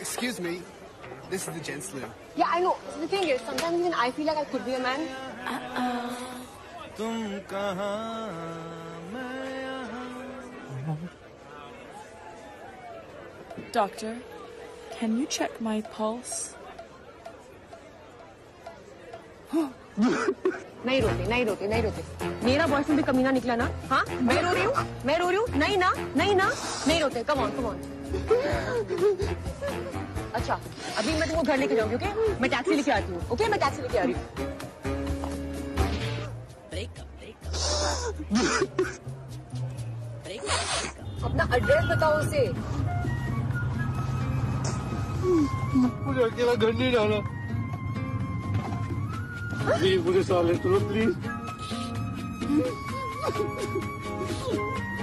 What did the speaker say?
Excuse me, this is the gents' loo. Yeah, I know. The thing is, sometimes even I feel like I could be a man. तुम कहाँ मैं यहाँ. Doctor, can you check my pulse? नहीं रोते, नहीं रोते, नहीं रोते. मेरा बॉयफ्रेंड भी कमीना निकला ना? हाँ? मैं रो रही हूँ? मैं रो रही हूँ? नहीं ना? नहीं ना? नहीं रोते. Come on, come on. अच्छा, अभी मैं तुमको घर लेके जाऊंगी, ओके? मैं टैक्सी लेके आती हूँ, ओके? मैं टैक्सी लेके आ रही हूँ. अपना एड्रेस बताओ उसे. मुझे अकेला घर नहीं डाला. प्लीज मुझे साले तुम प्लीज.